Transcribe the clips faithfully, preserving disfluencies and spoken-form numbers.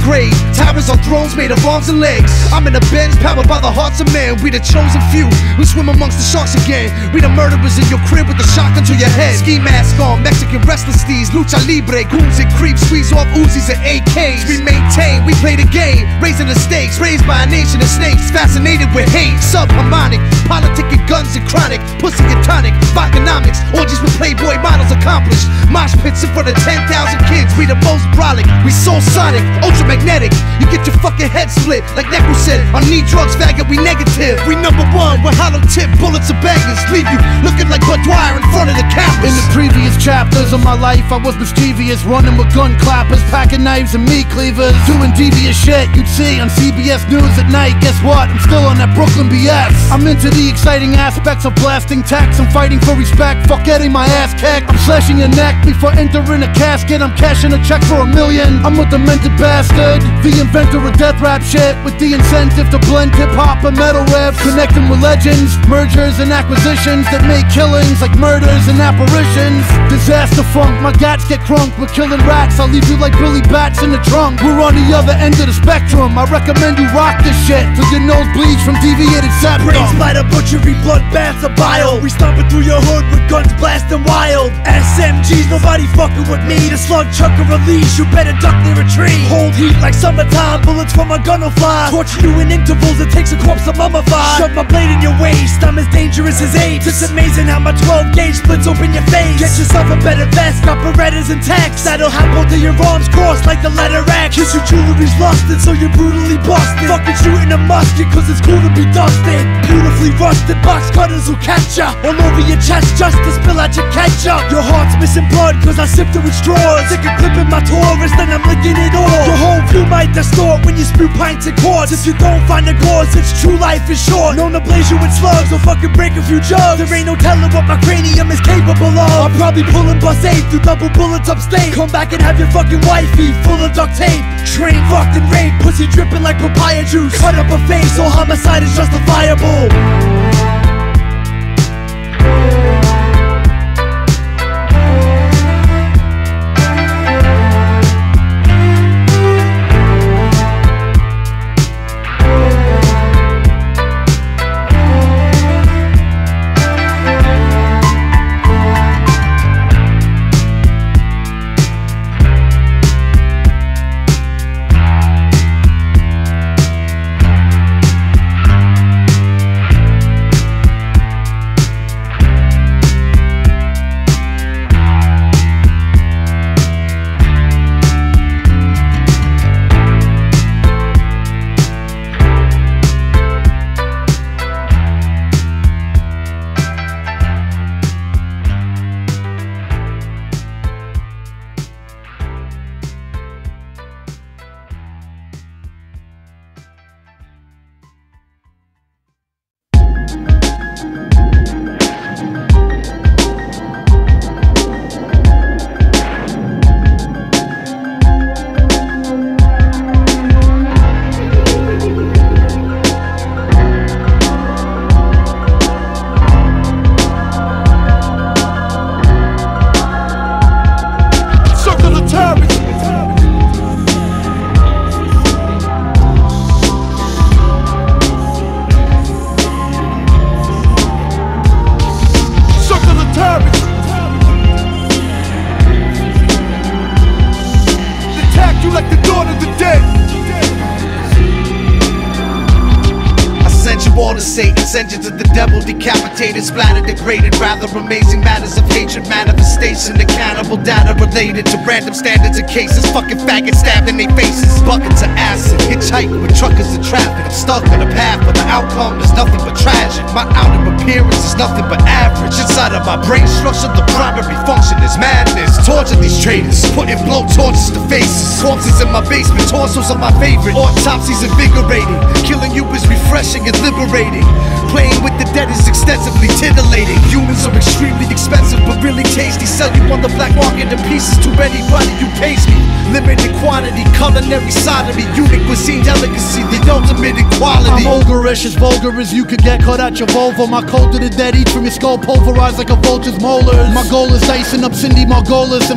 grave. Towers on thrones made of arms and legs. I'm in a Benz powered by the hearts of men. We the chosen few, we swim amongst the sharks again. We the murderers in your crib with the shotgun to your head. Ski mask on, Mexican wrestling steeds, lucha libre, goons and creeps, squeeze off Uzis and A Ks. We maintain, we play the game, raising the stakes, raised by a nation of snakes, fascinated with hate, subharmonic, politicking guns and chronic, pussy and tonic, vodkanomics, orgies with Playboy models accomplished, mosh pits in front of ten thousand kids. We the most brolic, we soul sonic, ultra magnetic. You get your fucking head split, like Necro said. On need drugs, faggot, we negative. We number one with hollow tip bullets and bangers, leave you looking like Bud Dwyer in front of the cameras. In the previous chapters of my life, I was mischievous, running with gun clappers, packing knives and meat cleavers, doing devious shit you'd see on C B S News at night. Guess what? I'm still on that Brooklyn B S. I'm into the exciting aspects of blasting tax. I'm fighting for respect, fuck getting my ass kicked. I'm slashing your neck before entering a casket. I'm cashing a check for a million. I'm a demented bastard, the inventor of death rap shit, with the incentive to blend hip-hop and metal rap, connecting with legends, mergers and acquisitions that make killings like murders and apparitions. Disaster funk, my gats get crunk. We're killing rats, I'll leave you like Billy Bats in the trunk. We're on the other end of the spectrum. I recommend you rock this shit till your nose bleeds from deviated septum. Brains by the butchery, bloodbaths of bile. We stomping through your hood with guns blasting wild. S M Gs, nobody fucking with me. The slug chuck a release, you better duck near a tree. Hold heat like summertime, bullets from my gun will fly. Torture you in intervals, it takes a corpse to mummify. Shove my blade in your waist, I'm as dangerous as apes. It's amazing how my twelve gauge splits open your face. Get yourself a better vest, got Berettas and text. That'll have both of your arms crossed like the letter X. Kiss your jewelry's lusted, so you're brutally busted. Fucking shooting a musket, cause it's cool to be dusted. Beautifully rusted, box cutters will catch ya all over your chest just to spill out your ketchup. Your heart's missing blood, cause I sipped it with straws. Stick a clip in my Taurus, then I'm licking it off. Your whole view might distort when you spew pints and quarts. If you don't find the cause, it's true life is short. Known to blaze you with slugs, or fucking break a few jugs. There ain't no telling what my cranium is capable of. I'm probably pulling bus eight through double bullets upstate. Come back and have your fucking wifey full of duct tape. Train fucked and raped, pussy dripping like papaya juice. Cut up a face, so homicide is justifiable. Satan's engines of the devil, decapitated, splattered, degraded. Rather amazing matters of hatred, manifestation, the cannibal data related to random standards and cases. Fucking faggots stabbed in their faces, buckets of acid, hitchhiking with truckers and traffic. I'm stuck on a path, but the outcome is nothing but tragic. My outer appearance is nothing but average. Inside of my brain structure, the primary function is madness. Torture these traitors, putting blow torches to faces. Corpses in my basement, torsos are my favorite. Autopsies invigorating, killing you is refreshing and liberating. Playing with the dead is extensively titillating. Humans are extremely expensive but really tasty. Sell you on the black market in pieces to anybody who pays me. Limited quantity, culinary sodomy, unique cuisine delicacy, the ultimate equality. I'm ogreish, as vulgar as you could get. Cut out your vulva, my cold to the dead, eat from your skull, pulverized like a vulture's molars. My goal is dicing up Cindy Margolis and placing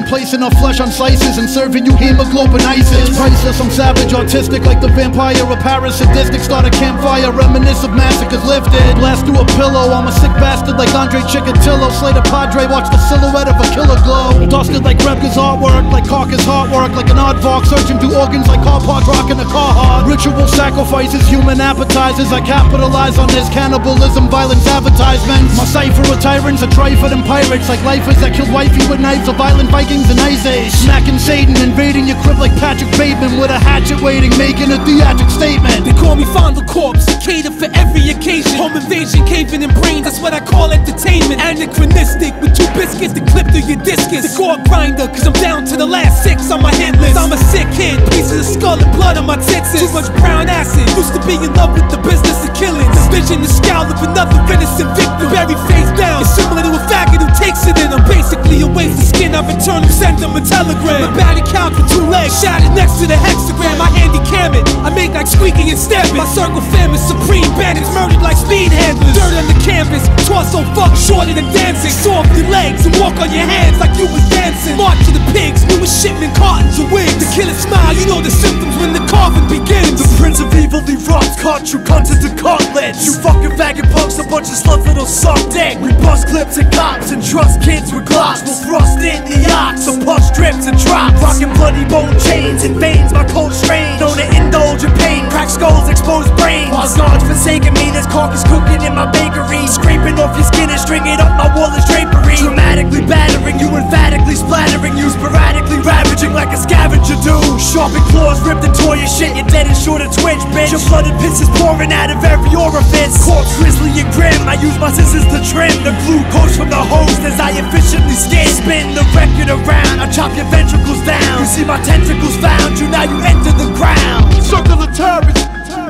our flesh on slices and serving you hemoglobin ISIS. Priceless, I'm savage, autistic like the vampire. A parasadistic, start a campfire, reminisce of massacres lifted. Blast through a pillow, I'm a sick bastard like Andre Chikatilo. Slay the Padre, watch the silhouette of a killer glow. Dusted like Repka's artwork, like carcass heartwork, like an aardvark searching through organs like car parts rocking a car hard. Ritual sacrifices, human appetizers. I capitalize on this cannibalism, violence advertisements. My cipher of tyrants, a trifid and pirates, like lifers that killed wifey with knives of violent Vikings and Ice Age. Smacking Satan, invading your crib like Patrick Bateman with a hatchet waiting, making a theatric statement. They call me Fondle Corpse, cater for every occasion. Home invasion, caving in brains, that's what I call entertainment. Anachronistic, with two biscuits to clip through your discus. The gore grinder, cause I'm down to the last six on my hit list. I'm a sick kid, pieces of skull and blood on my tits. Too much brown acid, used to be in love with the business of killing. The vision, the scowl of another innocent victim. Buried face down, it's similar to a faggot who takes it in. I'm basically a waste of skin, I return him, send him a telegram. My batty couch with two legs, shattered next to the hexagram. I handy cam it, I make like squeaking and stamping. My circle famous, supreme bandits murdered like speed handlers. Dirt on the canvas, torso fuck shorter than dancing. Saw off your legs and walk on your hands like you was dancing. March to the pigs, newest shipment, cartons of wigs. The killer smile, you know the symptoms when the carving begins. The prince of evil erupts, cut you cunts into cutlets. You fucking faggot punks, a bunch of sluts that'll suck dick. We bust clips and cops and trust kids with glocks. We'll thrust in the ox, so punch strips and drops. Rockin' bloody bone chains and veins, my cold strain. Known to indulge in pain, crack skulls, exposed brains. While God's forsaken me, this carcass cooking in my bakery. Scraping off your skin and stringing up my wall as drapery. Dramatically battering you, emphatically splattering you. Sporadically ravaging like a scavenger do. Sharpened claws ripped and tore your shit, you're dead and short of twitch, bitch. Your blooded piss is pouring out of every orifice. Corpse grisly and grim, I use my scissors to trim the glucose from the hose as I efficiently skin. Spin the record around, I chop your ventricles down. You see my tentacles found you, now you enter the ground. Circle of terrorists.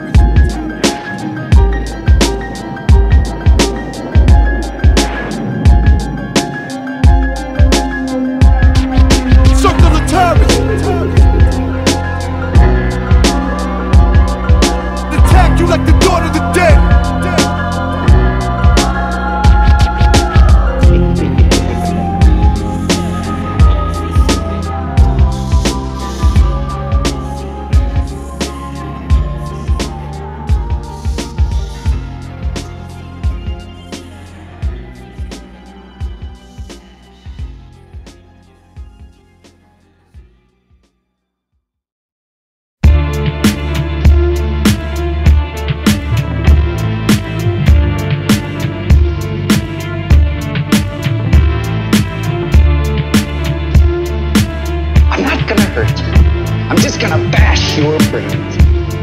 Circle of terrorists. Attack you like the dawn of the dead. I'm just gonna bash your brains.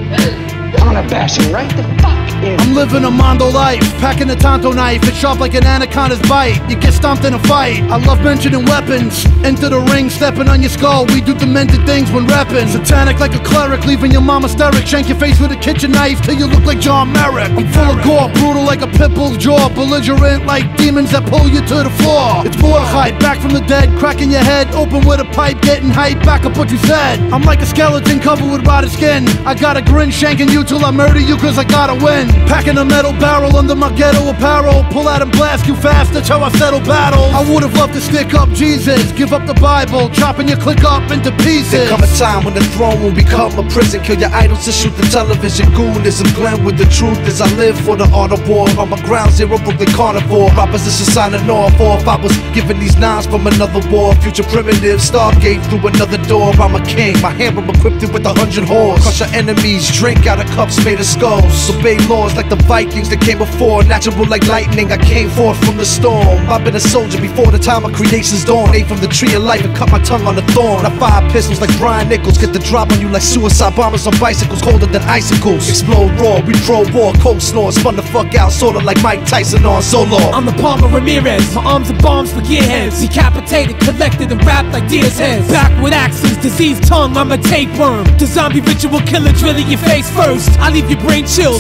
I'm gonna bash him right the fuck in. I'm living a Mondo life, packing a Tonto knife. It's sharp like an anaconda's bite. You get stomped in a fight. I love mentioning weapons. Enter the ring, stepping on your skull. We do demented things when reppin'. Satanic like a cleric, leaving your mama hysteric. Shank your face with a kitchen knife till you look like John Merrick. I'm full of gore, brutal like a pit bull's jaw. Belligerent like demons that pull you to the floor. It's Mordechai, back from the dead, cracking your head open with a pipe, getting hype, back up what you said. I'm like a skeleton covered with rotted skin. I got a grin, shanking you till I murder you cause I gotta win. Packing a metal barrel under my ghetto apparel. Pull out and blast you fast, that's how I settle battles. I would've loved to stick up Jesus, give up the Bible, chopping your click up into pieces. There come a time when the throne will become a prison. Kill your idols to shoot the television. Goonism blend with the truth as I live for the art of war. On my ground zero, Brooklyn carnivore. Opposition signing off. Or if I was given these nines from another war. Future primitive, Stargate through another door. I'm a king, my hammer equipped with a hundred whores. Crush your enemies, drink out of cups made of skulls. Obey laws like the Vikings that came before. Natural like lightning, I came forth from the storm. I've been a soldier before the time of creation's dawn. Ate from the tree of life and cut my tongue on the thorn. I fire pistols like Brian Nichols. Get the drop on you like suicide bombers on bicycles. Colder than icicles. Explode raw, we pro-war, cold snore. Spun the fuck out, sorta like Mike Tyson on Solo. I'm the Palmer Ramirez, my arms are bombs for gearheads. Decapitated, collected and wrapped like deer's heads. Back with axes, diseased tongue, I'm a tapeworm. The zombie ritual killer drilling your face first. I leave your brain chill, soaking in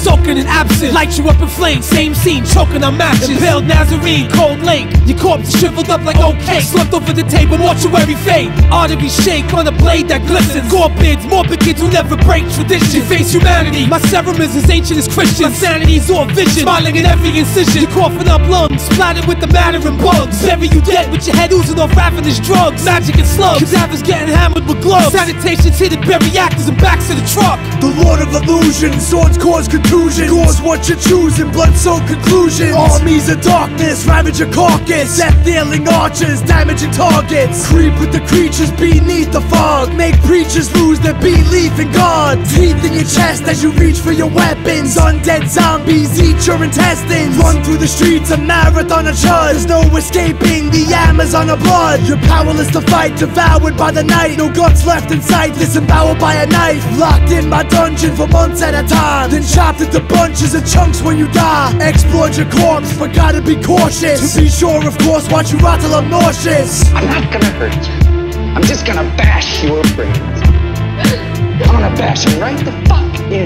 absent. Light you up in flames, same scene, choking on matches. Impaled Nazarene, cold lake. Your corpse shriveled up like old cake. Slumped over the table, mortuary fate. Arteries shake on a blade that glistens. Gore bids, morbid kids who never break tradition. You face humanity, my serum is as ancient as Christian. My sanity's all vision, smiling in every incision. You're coughing up lungs, splattered with the matter and bugs. Bury you dead with your head oozing off ravenous drugs. Magic and slugs, cadavers getting hammered with gloves. Sanitation's hidden, bury actors and backs of the truck. The Lord of Illusion, swords cause contusion. Cause what you're choosing, blood-soaked conclusions. Armies of darkness, ravage your carcass. Death-dealing archers, damaging targets. Creep with the creatures beneath the fog. Make preachers lose their belief in God. Teeth in your chest as you reach for your weapons. Undead zombies eat your intestines. Run through the streets, a marathon of chuds. There's no escaping the Amazon of blood. You're powerless to fight, devoured by the night. No guts left in sight, disemboweled by a knife. Locked in my dungeon for months at a time, then chopped into bunches and chunks when you die. Exploit your corpse, but gotta be cautious. To be sure, of course, watch you rot till I'm nauseous. I'm not gonna hurt you. I'm just gonna bash your brains. I'm gonna bash them right the fuck in.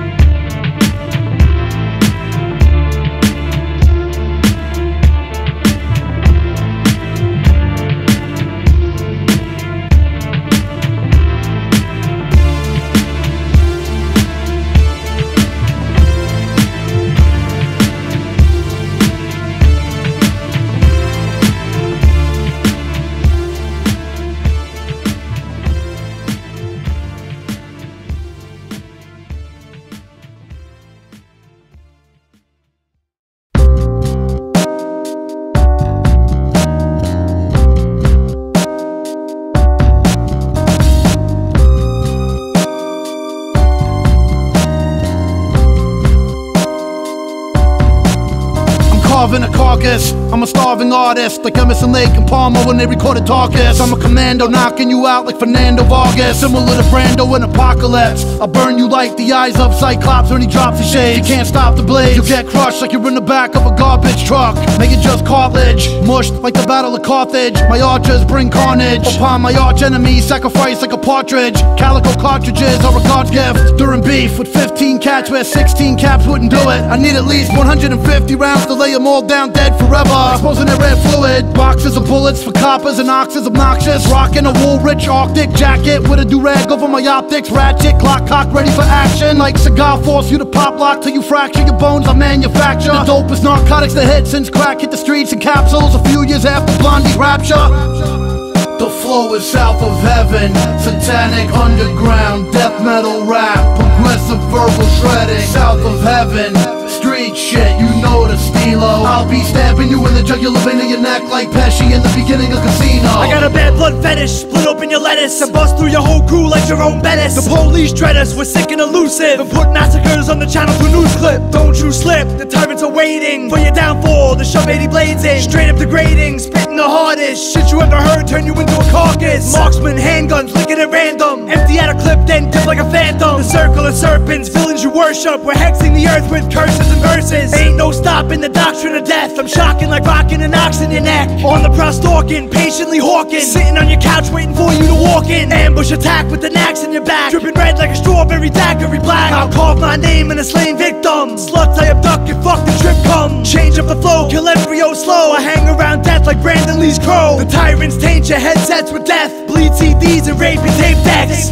In a carcass, I'm a starving artist, like Emerson Lake and Palmer when they recorded Darkest. I'm a commando knocking you out like Fernando Vargas, similar to Brando in Apocalypse. I'll burn you like the eyes of Cyclops when he drops his shade. You can't stop the blade, you'll get crushed like you're in the back of a garbage truck. Make it just cartilage, mushed like the Battle of Carthage. My archers bring carnage upon my arch enemy, sacrifice like a partridge. Calico cartridges are a God's gift. During beef with fifteen cats where sixteen caps wouldn't do it. I need at least one hundred fifty rounds to lay them all down dead forever, exposing their red fluid. Boxes of bullets for coppers and oxes obnoxious. Rocking a wool-rich Arctic jacket with a do-rag over my optics. Ratchet, clock cock, ready for action. Like cigar, force you to pop lock till you fracture your bones. I manufacture the dopest narcotics that hit since crack hit the streets in capsules a few years after Blondie rapture. The flow is south of heaven, satanic underground, death metal rap, progressive verbal shredding. South of heaven, street shit, you know the stilo. I'll be stabbing you in the jugular vein of your neck like Pesci in the beginning of Casino. I got a bad blood fetish, split open your lettuce and bust through your whole crew like Jerome Bettis. The police dread us, we're sick and elusive, and put massacres on the channel for news clip. Don't you slip, the tyrants are waiting for your downfall, the shove eighty blades in. Straight up degrading, spitting the hardest shit you ever heard, turn you into a carcass. Marksman, handguns, licking at random, empty out a clip, then dip like a phantom. The circle of serpents, villains you worship, we're hexing the earth with curses and verses. Ain't no stopping the doctrine of death, I'm shocking like rocking an ox in your neck. On the prowl stalking, patiently hawking, sitting on your couch waiting for you to walk in. Ambush attack with an axe in your back, dripping red like a strawberry daiquiri black. I'll carve my name in a slain victim. Sluts I abduct, you fuck the trip come. Change up the flow, kill embryo slow. I hang around death like Brandon Lee's crow. The tyrants taint your headsets with death, bleed C Ds and rape your tape decks.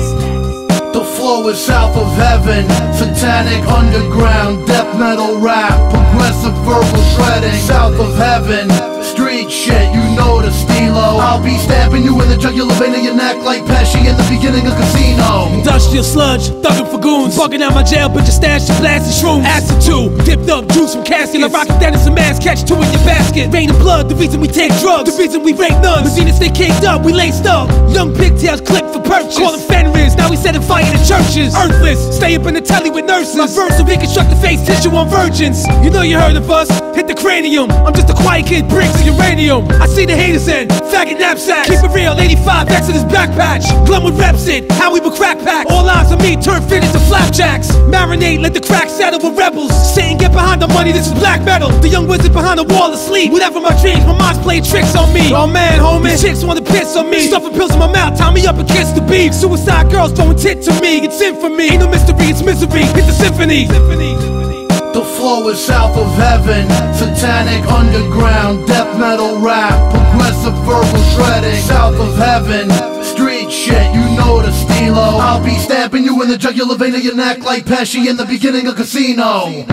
The flow is south of heaven, satanic underground, death metal rap, progressive verbal shredding. South of heaven, street shit, you know the stilo. I'll be stabbing you in the jugular vein of your neck like Pesci in the beginning of Casino. Industrial sludge, thuggin' for goons, bugging out my jail, but your stash is blasting shrooms. Acid two, dipped up juice from caskets. I rock it down in some ass, catch two in your basket. Rain of blood, the reason we take drugs, the reason we rape nuns. Medina stay caked up, we laced up. Young pigtails click for purchase. Call them Fenris, now we setting fire to churches. Earthless, stay up in the telly with nurses. My verse will reconstruct the face tissue on virgins. You know you heard of us, hit the cranium. I'm just a quiet kid, brings the uranium. I see the haters in, faggot knapsacks. Keep it real, eighty-five X in his back patch. Glenwood reps it, how we would crack pack. All eyes on me, turn fit into flapjacks. Marinate, let the crack settle with rebels. Satan, get behind the money, this is black metal. The young wizard behind the wall asleep. Whatever my dreams, my mind's playing tricks on me. Oh man, homie, these chicks wanna piss on me. Stuffing pills in my mouth, tie me up and kiss the beef. Suicide girls throwing tit to me, it's in for me. Ain't no mystery, it's misery, hit the symphony. Symphony. flow is south of heaven. Satanic underground, death metal rap, progressive verbal shredding. South of heaven, street shit, you know the stilo. I'll be stabbing you in the jugular vein of your neck like Pesci in the beginning of Casino.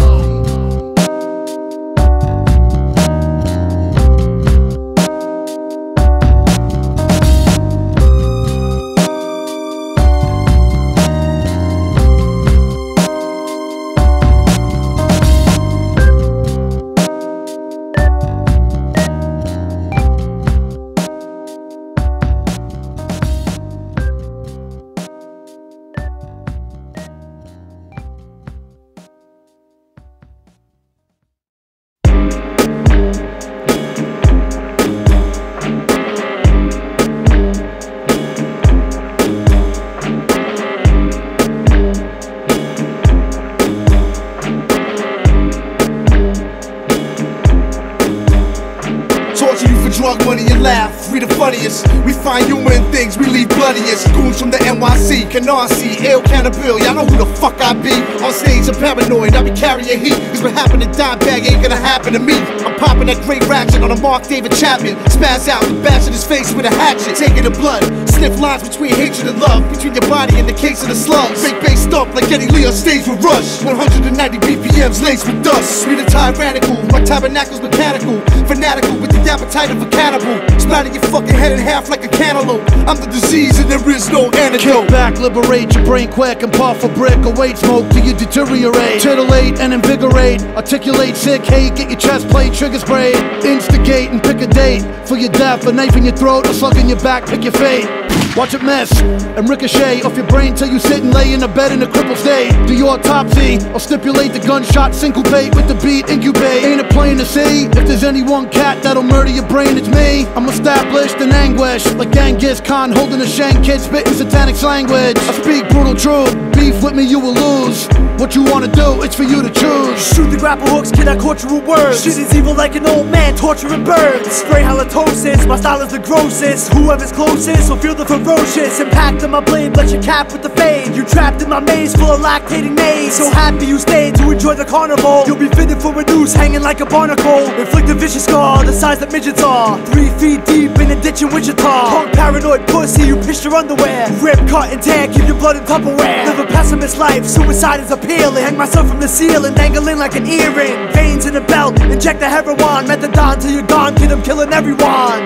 Drug money and laugh, we the funniest. We find humor in things, we leave bloodiest. Goons from the N Y C, Canarsie, Ill Cannibal, y'all know who the fuck I be. On stage I'm paranoid, I be carrying heat. Cause what happened to Dime Bag ain't gonna happen to me. I'm popping that great ratchet on a Mark David Chapman. Spaz out and bashing his face with a hatchet. Taking the blood, sniff lines between hatred and love. Between your body and the case of the slugs. Fake bass stomp like Eddie Lee on stage with Rush. one hundred ninety B P Ms laced with dust. We the tyrannical, my tabernacle's mechanical. Fanatical with the appetite of a cannibal. Splatter your fucking head in half like a cantaloupe. I'm the disease and there is no antidote. Kick back, liberate your brain quick and puff a brick. Await smoke till you deteriorate. Titillate and invigorate. Articulate sick hate, get your chest plate, trigger sprayed. Instigate and pick a date for your death, a knife in your throat, a slug in your back, pick your fate. Watch it miss and ricochet off your brain till you sit and lay in a bed in a crippled state. Do your autopsy or stipulate the gunshot syncopate with the beat incubate. Ain't it plain to see? If there's any one cat that'll murder your brain, it's me. I'm established in anguish like Genghis Khan holding a shank kid spitting satanic language. I speak brutal truth. Beef with me, you will lose. What you wanna do, it's for you to choose. Shoot the grapple hooks, kid, I caught you with words. Shit is evil like an old man torturing birds. Spray halitosis, my style is the grossest. Whoever's closest will feel the ferocious impact of my blade. Let your cap with the fade. You trapped in my maze full of lactating maize. So happy you stayed to enjoy the carnival. You'll be fitted for a noose hanging like a barnacle. Inflict a vicious scar the size that midgets are. Three feet deep in a ditch in Wichita. Punk paranoid pussy, you pissed your underwear. Rip, cut, and tear, keep your blood in Tupperware. Live a pessimist life, suicide is appealing. Hang myself from the ceiling, dangling like an earring. Veins in a belt, inject the heroin. Methadone till you're gone, kid, I'm killing everyone.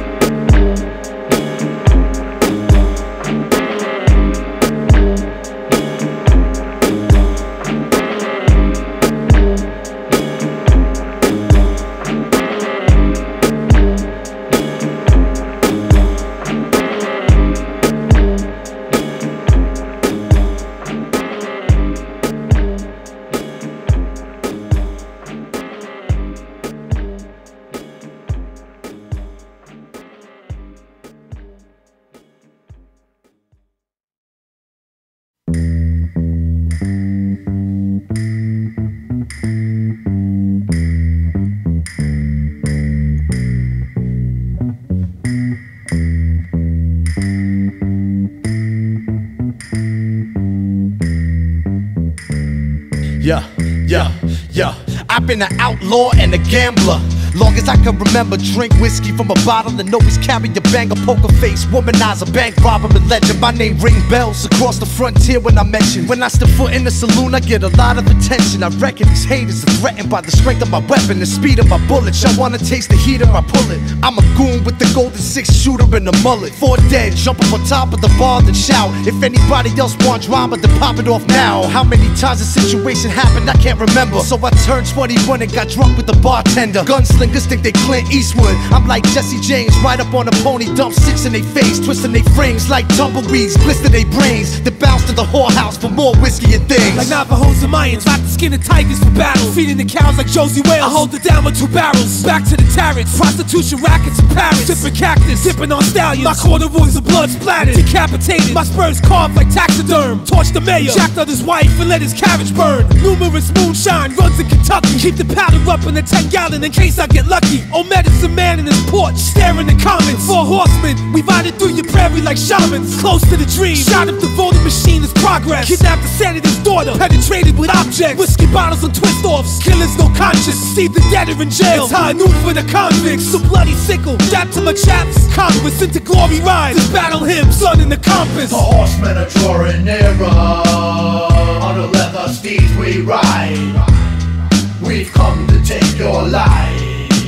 Yeah, yeah, yeah. I've been an outlaw and a gambler. Long as I can remember, drink whiskey from a bottle and always carry a banger, poker face, womanizer, bank robber, and legend. My name ring bells across the frontier when I mention. When I step foot in the saloon, I get a lot of attention. I reckon these haters are threatened by the strength of my weapon, the speed of my bullets. Y'all wanna taste the heat of my bullet? I'm a goon with the golden six shooter and a mullet. Four dead, jump up on top of the bar and shout. If anybody else want drama, then pop it off now. How many times the situation happened, I can't remember. So I turned twenty-one and got drunk with the bartender. Gunslingers think they Clint Eastwood. I'm like Jesse James, right up on a pony, dump six in they face, twisting they frames like tumbleweeds, blister they brains. They bounce to the whorehouse for more whiskey and things. Like Navajos and Mayans, rock the skin of tigers for battle. Feeding the cows like Josie Wales. I hold it down with two barrels. Back to the turrets, prostitution rackets in Paris. Sipping cactus, sipping on stallions. My corduroys are blood splattered, decapitated. My spurs carved like taxiderm. Torched the mayor, jacked on his wife and let his carriage burn. Numerous moonshine runs in Kentucky. Keep the powder up in a ten gallon in case I get lucky. Old medicine man in his porch, staring the comments. Four horsemen, we riding through your prairie we like shamans, close to the dream. Shot up the voting machine is progress. Kidnapped the senator's daughter, penetrated with objects. Whiskey bottles and twist-offs, killers no conscience. See the dead are in jail, it's high noon for the convicts. So bloody sickle, strapped to my chaps. Congress into glory rise, this battle hymn, sun in the compass. The horsemen are drawing nearer, on the leather steeds we ride. We've come to take your life,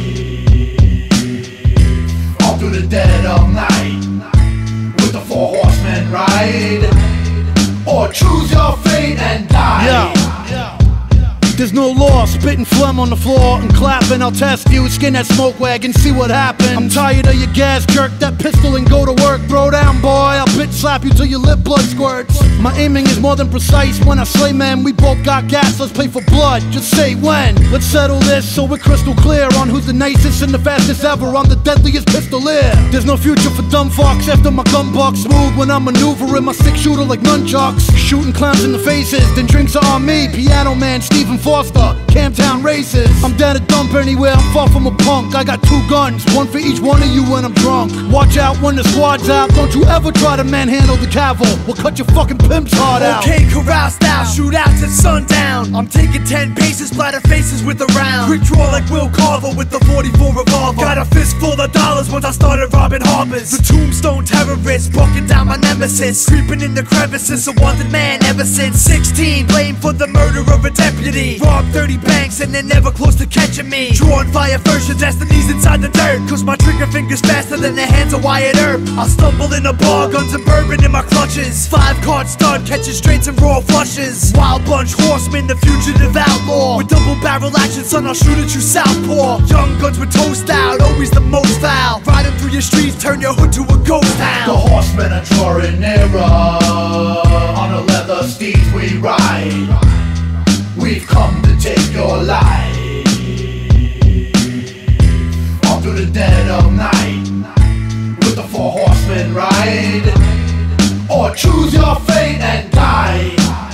all through the dead of night. With the four horsemen ride, or choose your fate and die. Yeah. There's no law, spitting phlegm on the floor and clapping. I'll test you, skin that smoke wagon, see what happens. I'm tired of your gas, jerk that pistol and go to work. Throw down, boy, I'll bitch slap you till your lip blood squirts. My aiming is more than precise. When I slay men, we both got gas, let's play for blood. Just say when. Let's settle this so we're crystal clear on who's the nicest and the fastest ever. I'm the deadliest pistolier. There's no future for dumb fucks after my gun bucks. Smooth when I'm maneuvering my six shooter like nunchucks. Shooting clowns in the faces, then drinks are on me. Piano Man, Stephen Foster, Camptown races. I'm down to dump anywhere, I'm far from a punk. I got two guns, one for each one of you when I'm drunk. Watch out when the squad's out, don't you ever try to manhandle the cavalry. We'll cut your fucking pimp's heart out. Okay, corral style, shoot out till sundown. I'm taking ten paces, splatter faces with a round. Quick draw like Will Carver with the forty-four revolver. Got a fist full of dollars once I started robbing harbors. The tombstone terrorists, broken down my nemesis. Creeping in the crevices, a wanted man ever since sixteen. Blamed for the murder of a deputy. Robbed thirty banks and they're never close to catching me. Drawing fire first, your destiny's inside the dirt. Cause my trigger finger's faster than the hands of Wyatt Earp. I'll stumble in a bar, guns and bourbon in my clutches. Five card stud, catching straights and raw flushes. Wild bunch horsemen, the fugitive outlaw. With double barrel action, son, I'll shoot at you southpaw. Young guns with toast out, always the most foul. Riding through your streets, turn your hood to a ghost town. The horsemen are drawing nearer, on the leather steeds we ride. We've come to take your life, all through the dead of night. With the four horsemen ride, or choose your fate and die.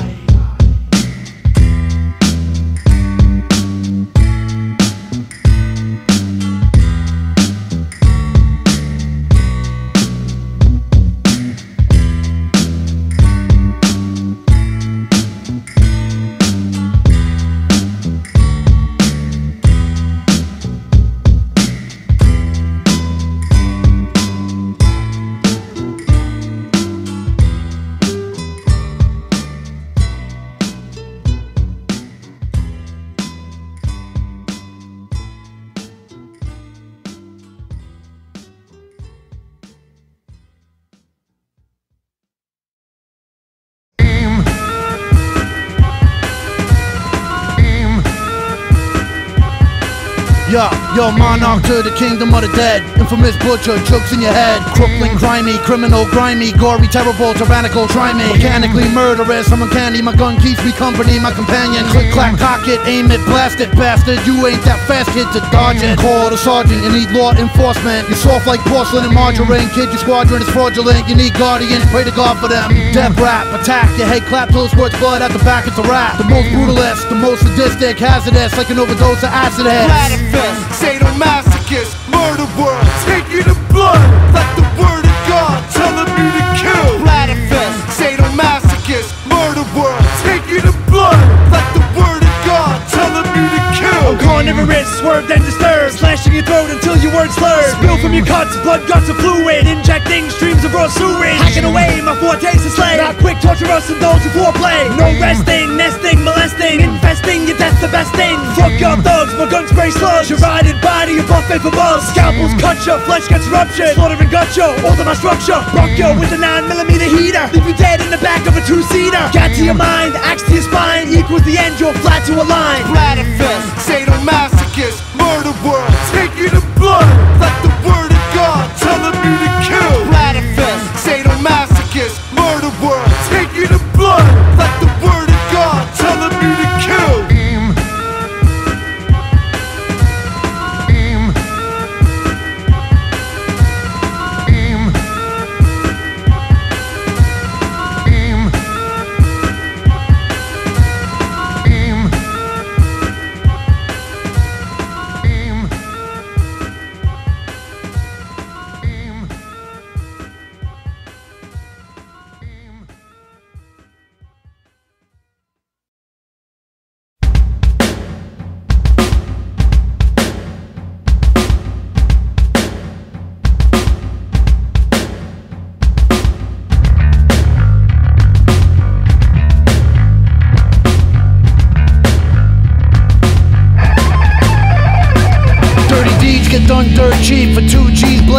Yo, yo, monarch to the kingdom of the dead. Infamous butcher, jokes in your head. Crooklyn, crimey, criminal, grimy, gory, terrible, tyrannical, try me. Mechanically murderous, I'm uncanny. My gun keeps me company, my companion. Click, clack, cock it, aim it, blast it, bastard. You ain't that fast, kid, to dodge it. Call the sergeant, you need law enforcement. You're soft like porcelain and margarine. Kid, your squadron is fraudulent. You need guardians, pray to God for them. Death rap, attack, your head clap till it squirts blood at the back, it's a rap. The most brutalist, the most sadistic, hazardous, like an overdose of acid head. Sadomasochist, murderer, taking the blood like the word of God, telling me to kill. Bladderfest, sadomasochist, murderer, taking the blood like the word of God, telling me to kill. I'm carnivorous, swerved and disturbed, slashing your throat until your words slurred. Spill from your cuts, blood, guts, and fluid, injecting streams of raw sewage. Hacking away, my forte's to slay. Not quick, torture us, indulge in foreplay. No resting, nesting, molesting, infesting, your death's the best thing. Fuck your thugs, my gun spray slugs. Your rotted body, your buffet for bugs. Scalpels cut you, flesh gets ruptured. Slaughter and gut you, alter my structure. Rock you with a nine millimeter heater. Leave you dead in the back of a two-seater. Gat to your mind, axe to your spine. Equals the end, you're flat to a line. Bladderfest, sadomasochist, murderer, taking the blood like the word of God, telling me to kill. Bladderfest, sadomasochist, murderer, taking the blood like the word of God, telling me to kill.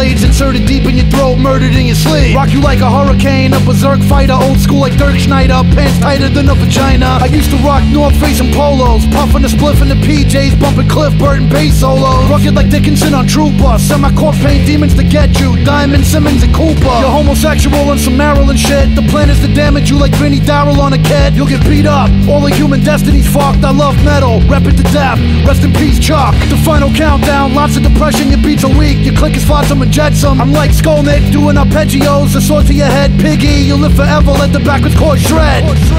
blades inserted deep in your throat, murdered in your sleep. Rock you like a hurricane, a berserk fighter, old school like Dirk Schneider, pants tighter than a vagina. I used to rock North Face and polos, puffing a spliff in the P Js, bumping Cliff Burton bass solos. Rugged like Dickinson on Trooper, semi-corpse paint demons to get you, Diamond, Simmons, and Cooper. You're homosexual and some Maryland shit. The plan is to damage you like Vinnie Darrell on a kid. You'll get beat up, all of human destiny's fucked. I love metal, rep it to death, rest in peace Chuck. The final countdown, lots of depression, your beats are weak, your click is flotsam and jetsam. I'm like Skolnick, doing arpeggios, a sword to your head, piggy. You live forever, let the backwards chord shred.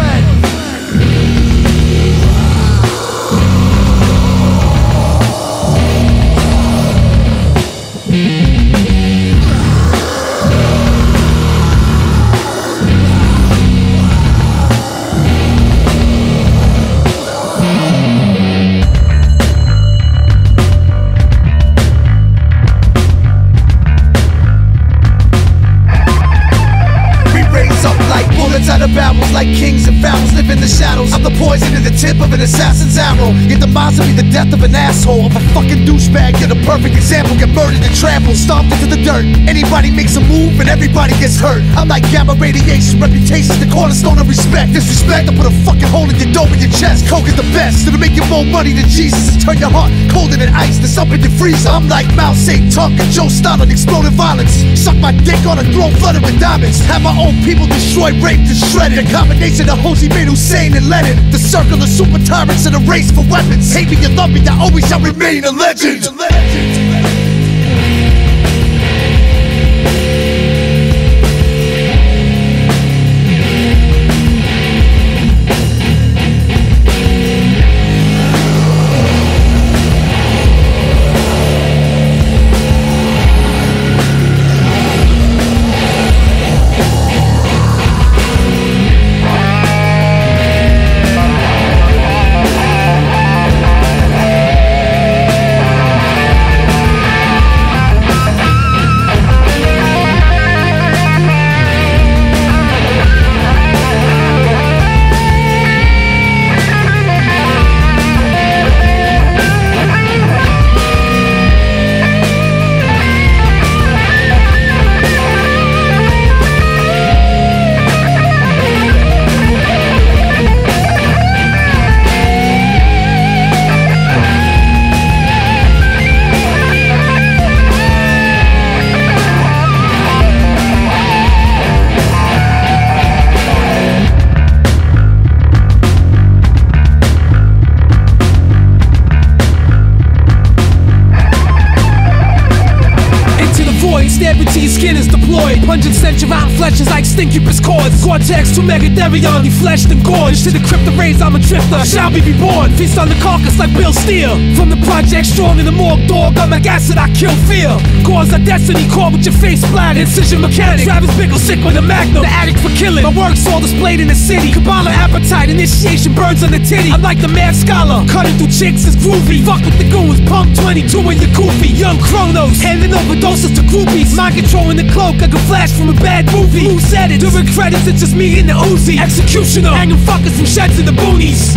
Out of barrels like kings and pharaohs live in the shadows. I'm the poison in the tip of an assassin's arrow. Your demise will be the death of an asshole, of a fucking douchebag. You're the perfect example, get murdered and trampled, stomped into the dirt. Anybody makes a move and everybody gets hurt. I'm like gamma radiation, reputation's the cornerstone of respect. Disrespect, I put a fucking hole in your dome in your chest. Coke is the best, it'll make you more money than Jesus and turn your heart colder than ice that's up in your freezer. I'm like Mao Zedong and Joe Stalin, exploding violence. Suck my dick on a throne flooded with diamonds. Have my own people destroyed, raped, and shredded. A combination of Ho Chi Minh, Hussein, and Lenin. The circle of super tyrants in a race for weapons. Hate me, you love me, I always shall remain a legend. Skin is deployed, pungent stench around flesh is like stinkubus cords. Cortex to Megaderion, he fleshed and gorged. To the crypto rays, I'm a drifter, shall be reborn. Feast on the carcass like Bill Steele. From the project strong in the morgue, dog, I'm like acid, I kill fear. Cause our destiny, caught with your face splattered. Incision mechanic, Travis Bickle sick with a magnum. The addict for killing, my work's all displayed in the city. Kabbalah appetite, initiation, birds on the titty. I'm like the mad scholar, cutting through chicks is groovy. Fuck with the goons, pump twenty-two in your goofy. Young Chronos, handing over doses to groupies. Mind controlling the cloak, I can flash from a bad movie. Who said it? During credits, it's just me and the Uzi. Executioner, hanging fuckers from sheds in the boonies.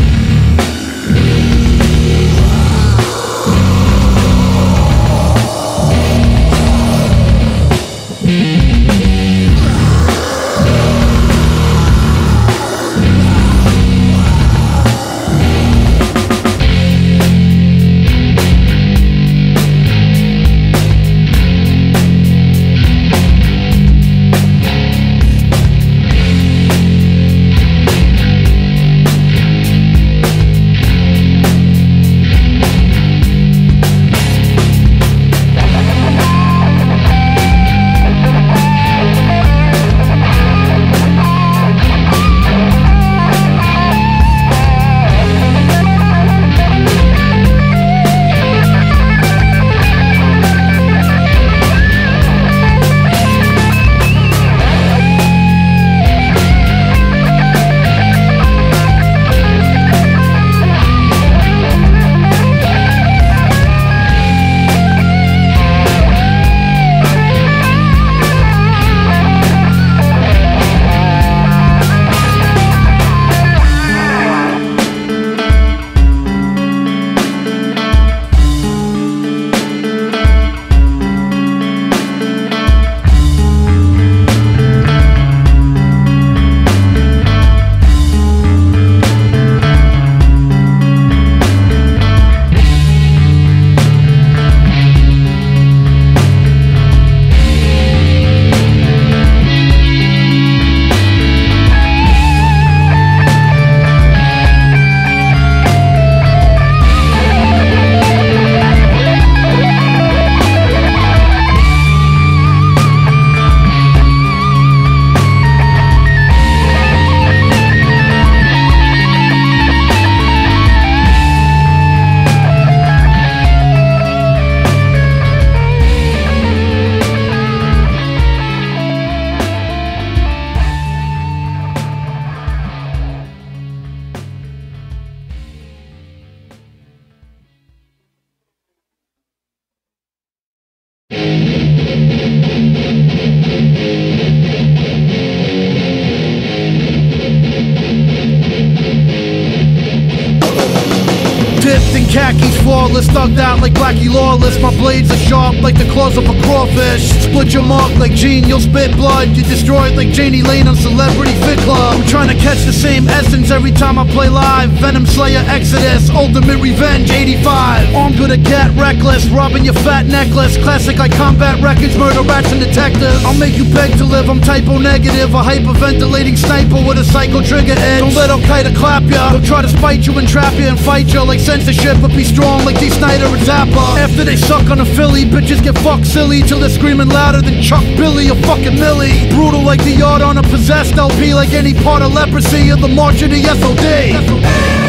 khakis flawless, thugged out like Blackie Lawless. My blades are sharp like the claws of a crawfish. Split your mark like Gene, you'll spit blood. You destroyed like Janie Lane on Celebrity Fit Club. I'm trying to catch the same essence every time I play live. Venom Slayer, Exodus, Ultimate Revenge, eighty-five. Armed with a cat, reckless, robbing your fat necklace. Classic like combat records, murder rats and detectives. I'll make you beg to live, I'm typo negative. A hyperventilating sniper with a psycho trigger edge. Don't let Al-Qaeda clap ya. They'll try to spite you and trap you and fight you like censorship, but be strong like D. Snyder and Zappa. After they suck on a Philly, bitches get fucked silly till they're screaming louder than Chuck Billy or fucking Millie. Brutal like the yard on a possessed L P, like any part of leprosy or the march of the S O D.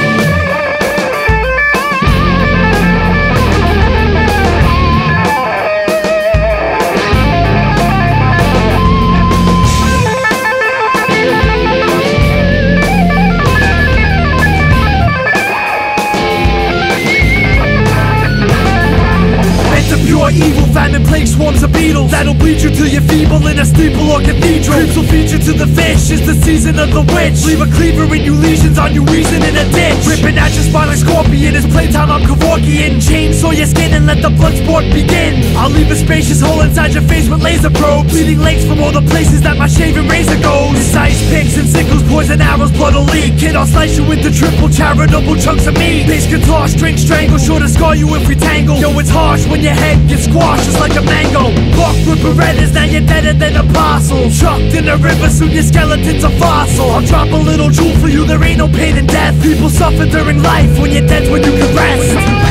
Pure evil, famine, plague, swarms of beetles that'll bleed you till you're feeble in a steeple or cathedral. Creeps will feed you to the fish, it's the season of the witch. Leave a cleaver in you, lesions on you, reason in a ditch. Ripping at your spine like scorpion, it's playtime, I'm Kevorkian. Chainsaw your skin and let the blood sport begin. I'll leave a spacious hole inside your face with laser probes, bleeding lakes from all the places that my shaving razor goes. It's ice picks and sickles, poison arrows, blood will leak. Kid, I'll slice you into triple charitable chunks of meat. Bass guitar, string strangle, sure to scar you if we tangle. Yo, it's harsh when your head gets squashed just like a mango. Walked with Berettas, now you're deader than apostles. Chucked in a river, soon your skeleton's a fossil. I'll drop a little jewel for you, there ain't no pain in death. People suffer during life, when you're dead's when you can rest.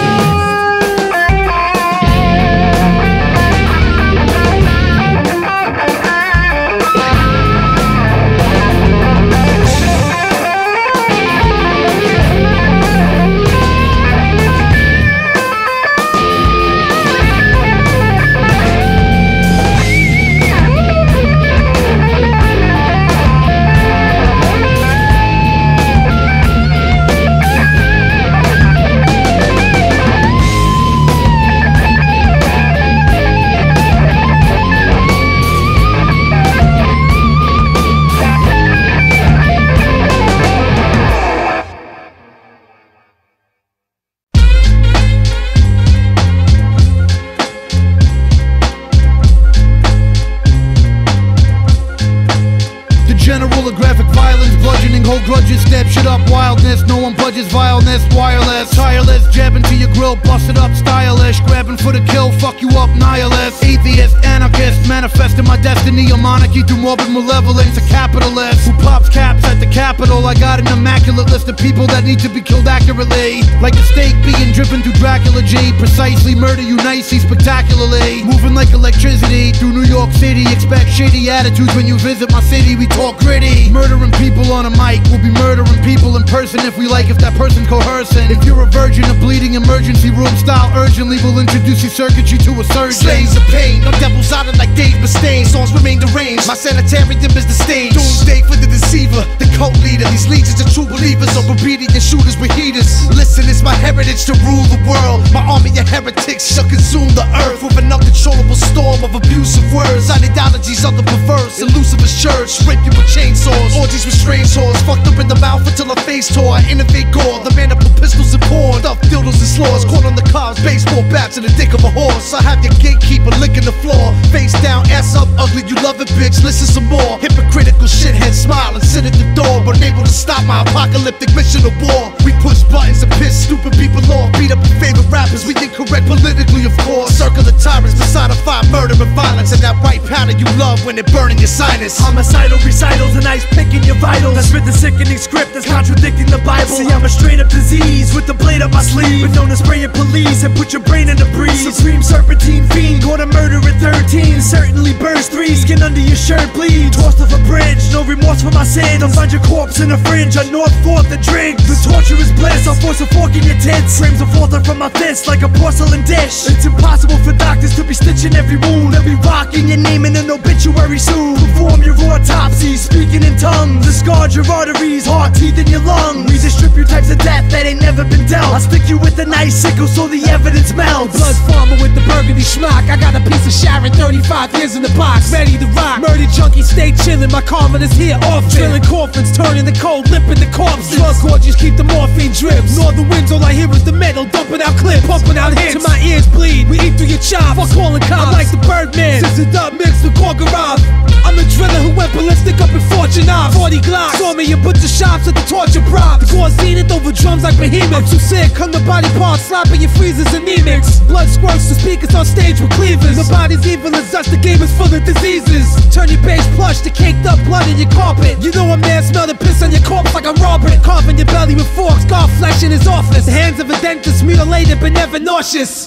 General of graphic violence, bludgeoning, hold grudges, stab shit up, wildness. No one budges, vileness, wireless, tireless, jabbing to your grill, busted up, stylish, grabbing for the kill, fuck you up, nihilist, atheist, anarchist, manifesting my destiny, a monarchy through morbid malevolence, a capitalist who pops caps at the Capitol. I got an immaculate list of people that need to be killed accurately, like a steak being driven through Dracula G. Precisely, murder you nicely, spectacularly, moving like electricity through New York City. Expect shitty attitudes when you visit my city. We talk gritty, murdering people on a mic. We'll be murdering people in person if we like, if that person's coercing. If you're a virgin, a bleeding emergency room style urgently, we'll introduce your circuitry to a surgeon. Slaves of pain, no devils out of like Dave Mustaine. Songs remain deranged, my sanitarium is the stage. Doomsday for the deceiver, the cult leader. These legions of true believers, obedient shooters with heaters. Listen, it's my heritage to rule the world. My army of heretics shall consume the earth with an uncontrollable storm of abusive words. Ideologies of the perverse, elusive as church. Rape you with chainsaws, orgies with strange whores. Fucked up in the mouth until her face tore. I innovate gore, the man that put pistols and porn. Stuffed dildos and slaws, caught on the cars, baseball bats in the dick of a horse. I have your gatekeeper licking the floor, face down, ass up, ugly, you love it, bitch. Listen some more. Hypocritical shithead smile and sit at the door, but unable to stop my apocalyptic mission of war. We push buttons and piss stupid people off, beat up your favorite rappers. We incorrect politically, of course. Circle of tyrants personify murder and violence, and that white powder you love when it burning your sinus. Homicidal recitals and ice picking your vitals. That's written sickening script that's contradicting the Bible. See, I'm a straight up disease with the blade up my sleeve, but known to spray your police and put your brain in the breeze. Supreme serpentine fiend, caught a murder at thirteen. Certainly burst three, skin under your shirt bleeds. Tossed off a bridge, no remorse for my sins. I'll find your corpse in a fringe on North Fourth and drink the torturous bliss. I'll force a fork in your tits. Frames will falter from my fist like a porcelain dish. Into impossible for doctors to be stitching every wound. They'll be rocking your name in an obituary soon. Perform your autopsy, speaking in tongues. Discard your arteries, heart, teeth, and your lungs. We distribute types of death that ain't never been dealt. I'll stick you with a nice sickle so the evidence melts. Blood farmer with the burgundy schmuck. I got a piece of Sharon, thirty-five years in the box, ready to rock. Murder junkie, stay chillin'. My Carmen is here often. Drilling coffins, turning the cold, limping the corpses. Drug gorgeous, keep the morphine drips. Northern winds, all I hear is the metal, dumping out clips, pumping out hits. Till my ears bleed, we eat through your chops. Fuck calling cops. I'm like the Birdman, sizzled up, mixed with Gorgoroth. I'm the driller who went ballistic up in Fortune off. forty Glocks, saw me in butcher shops at the torture prop. The gore zenith over drums like behemoth. I'm too sick, hung the body parts, slopping your freezers and anemics. Blood squirts to speakers on stage with cleavers. Nobody's evil as us, the game is full of diseases. Turn your bass plush to caked up blood in your carpet. You know I'm there, smell the piss on your corpse like I'm Robert. Carving your belly with forks, scar flesh in his office. The hands of a dentist, mutilated but never nauseous.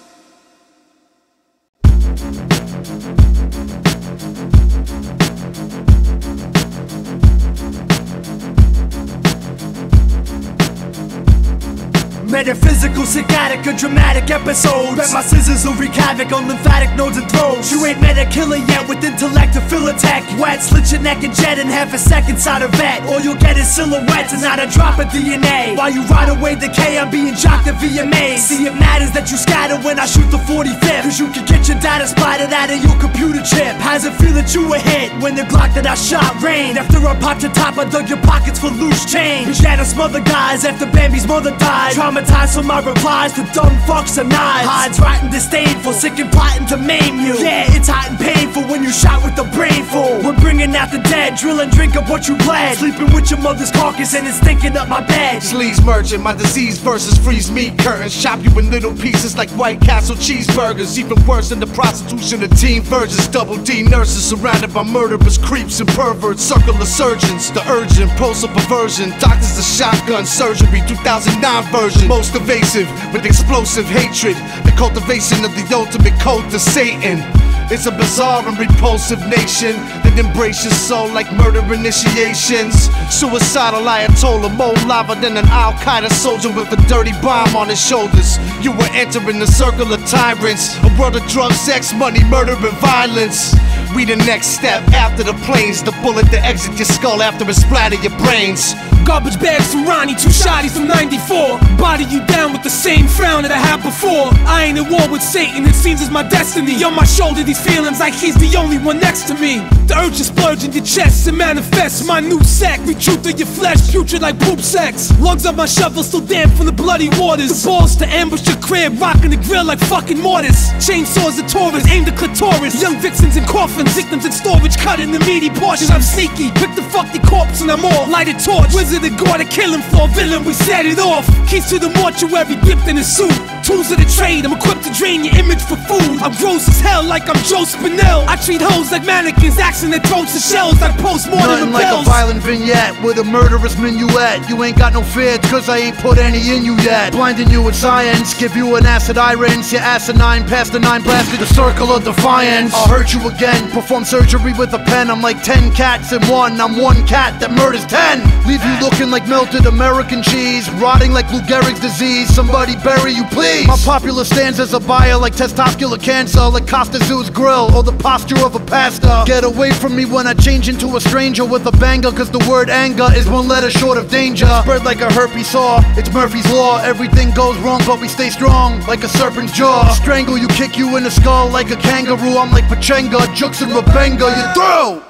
Metaphysical, psychotic, a dramatic episode. Bet my scissors will wreak havoc on lymphatic nodes and throats. You ain't met a killer yet with intellect to fill a tech. Wet, slit your neck and jet in half a second side a vet. All you'll get is silhouettes and not a drop of D N A. While you ride away decay, I'm being jocked at V M As. See, it matters that you scatter when I shoot the forty-fifth. Cause you can get your data spotted out of your computer chip. How's it feel that you were hit when the Glock that I shot rained? After I popped your top, I dug your pockets for loose change. Shadow some other guys after Bambi's mother died. Traumatized so my replies to dumb fucks and knives. Hides right and disdainful, sick and plotting to maim you. Yeah, it's hot and painful when you shot with the brain full. We're bringing out the dead, drill and drink up what you bled. Sleeping with your mother's carcass and it's stinking up my bed. Sleaze merchant, my disease versus freeze meat curtains. Chop you in little pieces like White Castle cheeseburgers. Even worse than the prostitution of teen virgins. Double D nurses surrounded by murderers, creeps and perverts. Circle of surgeons, the urgent, pulse of perversion. Doctors of shotgun surgery, two thousand nine version. Most evasive with explosive hatred. The cultivation of the ultimate cult to Satan. It's a bizarre and repulsive nation that embrace your soul like murder initiations. Suicidal Ayatollah, more lava than an Al-Qaeda soldier with a dirty bomb on his shoulders. You were entering the circle of tyrants, a world of drugs, sex, money, murder, and violence. We the next step after the planes, the bullet to exit your skull after it splatter your brains. Garbage bags from Ronnie, two shotties from ninety-four. Body you down with the same frown that I had before. I ain't at war with Satan, it seems it's my destiny. On my shoulder, these feelings like he's the only one next to me. The urge to splurge in your chest and manifest my new sack. Retreat through your flesh, putrid like poop sex. Lungs on my shovel, still damp from the bloody waters. The balls to ambush your crib, rocking the grill like fucking mortars. Chainsaws and Taurus, aimed at clitoris. Young vixens in coffins, victims in storage, cutting the meaty portions. I'm sneaky, pick the fucking corpse and I'm all light a torch. Wizard of God to kill him for a villain, we set it off. Keys to the mortuary, dipped in a suit. Tools of the trade, I'm equipped to drain your image for food. I'm gross as hell like I'm Joe Spinell. I treat hoes like mannequins, axing their throats and shells like postmortem Nothing like a violent vignette with a murderous minuet. You ain't got no fear, cause I ain't put any in you yet. Blinding you with science, give you an acid eye rinse. Your asinine past the nine blasted the circle of defiance. I'll hurt you again, perform surgery with a pen. I'm like ten cats in one, I'm one cat that murders ten. Leave you looking like melted American cheese, rotting like Lou Gehrig's disease. Somebody bury you please. My popular stands as a buyer like testicular cancer, like Costa Zoo's grill or the posture of a pastor. Get away from me when I change into a stranger with a banger, cause the word anger is one letter short of danger. Spread like a herpes sore, it's Murphy's Law. Everything goes wrong but we stay strong like a serpent's jaw. Strangle you, kick you in the skull like a kangaroo. I'm like Pachenga, Jux and Rabenga, you throw!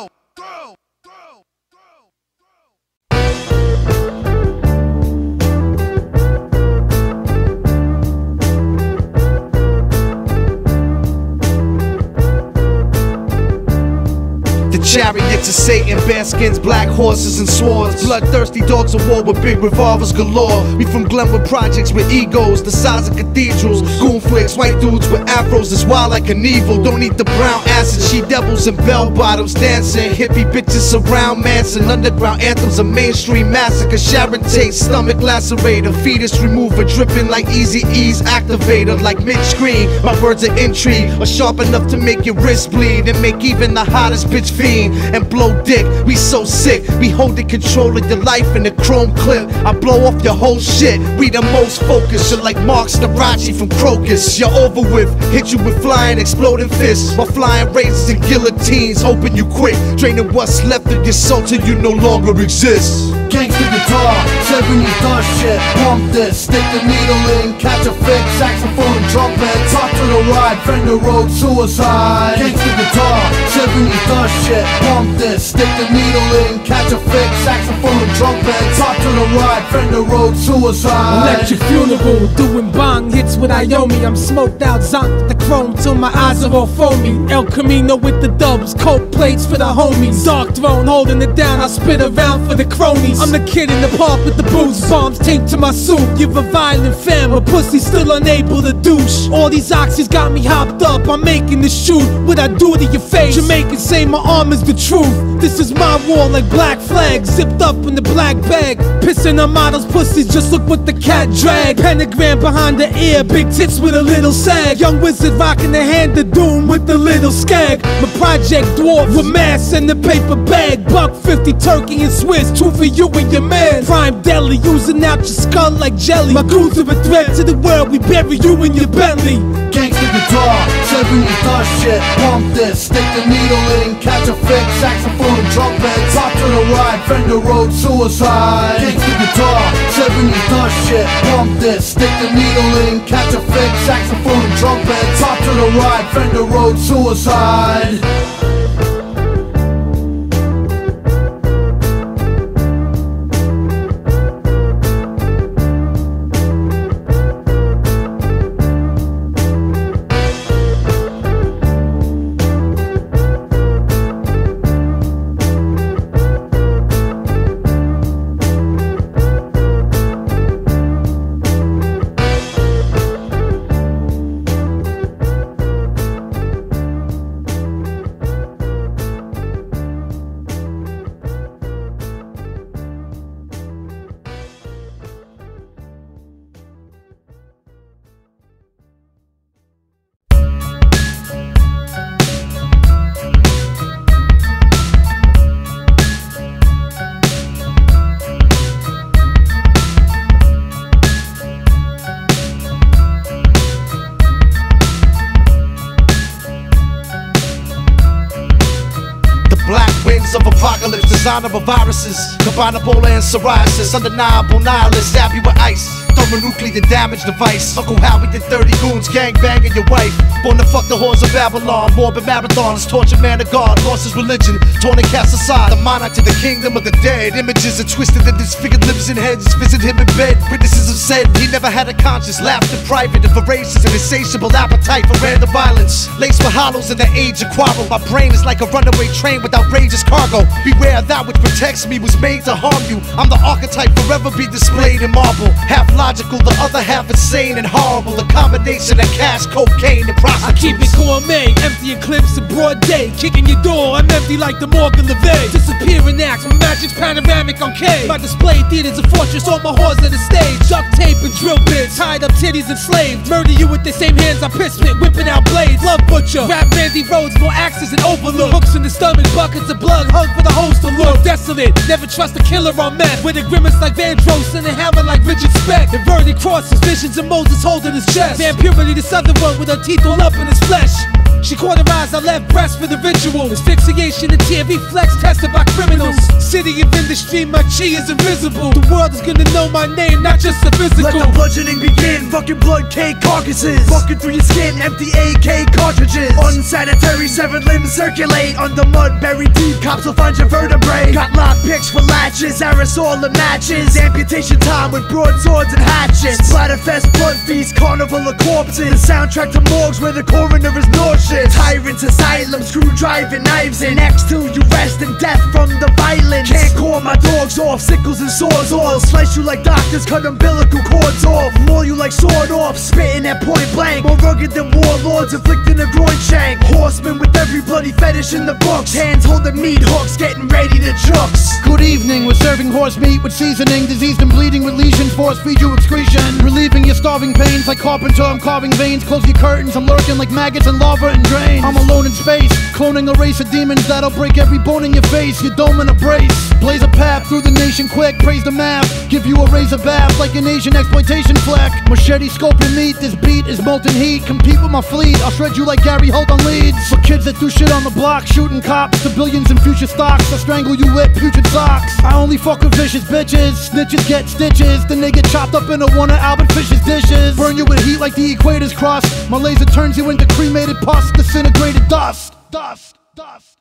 Chariots of Satan, bearskins, black horses and swords. Bloodthirsty dogs of war with big revolvers galore. We from Glenwood projects with egos the size of cathedrals. Goon flicks, white dudes with afros that's wild like an evil. Don't eat the brown acid, she devils and bell bottoms dancing. Hippie bitches surround Manson. Underground anthems of mainstream massacre. Sharon Tate, stomach lacerator. Fetus remover, dripping like Eazy-E's activator. Like Mitch Green, my words are intrigue, are sharp enough to make your wrist bleed and make even the hottest bitch feel fiend and blow dick. We so sick, we holding control of your life in a chrome clip. I blow off your whole shit. We the most focused. You're like Mark Starachi from Crocus. You're over with, hit you with flying, exploding fists, while flying razors and guillotines, hoping you quit, draining what's left of your soul till you no longer exist. Gangsta guitar, seventies dust shit. Pump this, stick the needle in, catch a fix, saxophone and trumpet. Talk to the ride, Fender Road suicide. Gangsta guitar, seventies dust shit. Pump this, stick the needle in, catch a fix, saxophone and trumpet. Talk to the ride, Fender Road suicide. Electric funeral, doing bong hits with Iomi. I'm smoked out, zonked the chrome till my eyes are all foamy. El Camino with the dubs, coke plates for the homies. Dark throne holding it down, I spit around for the cronies. I'm the kid in the park with the booze, bombs taped to my suit. Give a violent fam, a pussy still unable to douche. All these oxys got me hopped up, I'm making this shoot. What I do to your face, Jamaicans say my arm is the truth. This is my war like Black Flag, zipped up in the black bag. Pissing on models' pussies, just look what the cat drag. Pentagram behind the ear, big tits with a little sag. Young wizard rocking the hand of doom with the little skag. My project dwarf with mass in the paper bag. Buck fifty turkey and Swiss, two for you and your man. Prime deli, using out your skull like jelly. My crews are a threat to the world, we bury you in your Bentley. Gangsta guitar, seventies dust shit. Pump this, stick the needle in, catch a fix, saxophone and trumpet. Top to the ride, Fender Road suicide. Gangsta guitar, seventies dust shit. Pump this, stick the needle in, catch a fix, saxophone and trumpet. Top to the ride, Fender Road suicide. Of apocalypse, designer of viruses, combine Ebola and psoriasis, undeniable nihilist, stab you with ice, thermonuclear damage device. Uncle Howie did thirty goons, gang banging your wife. Born to fuck the whores of Babylon, morbid marathons, tortured man of God, lost his religion, torn and cast aside. The monarch to the kingdom of the dead. Images are twisted and disfigured lips and heads. Visit him in bed. Witnesses have said he never had a conscience, laughed in private and voracious and insatiable appetite for random violence. Laced with hollows in the age of quarrel. My brain is like a runaway train with outrageous cargo. Beware, that which protects me was made to harm you. I'm the archetype forever be displayed in marble. Half logical, the other half insane and horrible. A combination of cash, cocaine, and prostitutes. I keep it gourmet, empty eclipse in broad day. Kicking your door, I'm empty like the Morgan Le Fay. Disappearing acts, my magic's panoramic on K. My display theater's a fortress, all my whores at the stage. Duct tape and drill bits, tied up titties enslaved. Murder you with the same hands I piss spit, whipping out blades. Love butcher, rap Randy Rhodes, more axes and overlook. Hooks in the stomach, buckets of blood, hug for the host to look. Desolate, never trust a killer on meth. With a grimace like Vandross and a hammer like Richard Speck. Inverted crosses, visions of Moses holding his chest. Vampirity, the southern one with her teeth all up in his flesh. She cauterized her left breast for the ritual. Asphyxiation and tear reflex tested by criminals. City of industry, my chi is invisible. The world is gonna know my name, not just the physical. Let the bludgeoning begin, fucking blood cake carcasses. Fucking through your skin, empty A K cartridges. Unsanitary severed limbs circulate. Under mud buried deep, cops will find your vertebrae. Got lock picks for latches, aerosol and matches. Amputation time with broadswords and hatchets. Splatterfest blood feast, carnival of corpses. The soundtrack to morgues where the coroner is nauseous. Tyrants asylum, screwdriving knives in. Next to you rest in death from the violence. Can't call my dogs off, sickles and swords off. Slice you like doctors, cut umbilical cords off. Maul you like sword off, spitting at point blank. More rugged than warlords, inflicting a groin shank. Horsemen with every bloody fetish in the books. Hands holding meat hooks, getting ready to jux. Good evening, we're serving horse meat with seasoning. Diseased and bleeding with lesions, force feed you excretion. Relieving your starving pains like carpenter, I'm carving veins. Close your curtains, I'm lurking like maggots and larva and shooting drains. I'm alone in space, cloning a race of demons that'll break every bone in your face. Your dome in a brace, blaze a path through the nation quick. Praise the math, give you a razor bath like an Asian exploitation fleck. Machete scope your meat, this beat is molten heat. Compete with my fleet, I'll shred you like Gary Holt on leads. For kids that do shit on the block, shooting cops to billions in future stocks. I'll strangle you with putrid socks. I only fuck with vicious bitches, snitches get stitches, then they get chopped up into one of Albert Fish's dishes. Burn you with heat like the equator's crust. My laser turns you into cremated pus, disintegrated dust. Dust, dust.